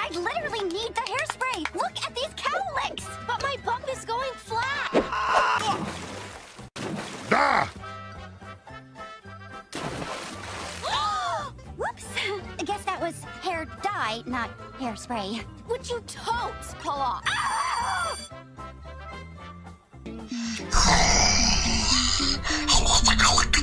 I literally need the hairspray. Look at these cowlicks. But my bump is going flat. Ah! Whoops. I guess that was hair dye, not hairspray. Would you totes pull off? Ah! I lost the colic.